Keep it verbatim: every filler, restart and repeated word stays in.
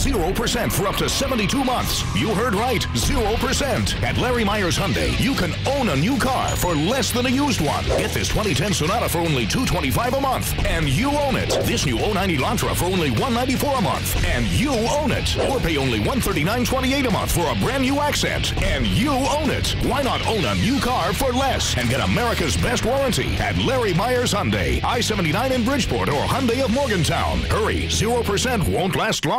zero percent for up to seventy-two months. You heard right, zero percent. At Larry Myers Hyundai, you can own a new car for less than a used one. Get this twenty ten Sonata for only two hundred twenty-five dollars a month, and you own it. This new oh ninety Elantra for only one hundred ninety-four dollars a month, and you own it. Or pay only one hundred thirty-nine twenty-eight a month for a brand new Accent, and you own it. Why not own a new car for less and get America's best warranty at Larry Myers Hyundai, I seventy-nine in Bridgeport or Hyundai of Morgantown. Hurry, zero percent won't last long.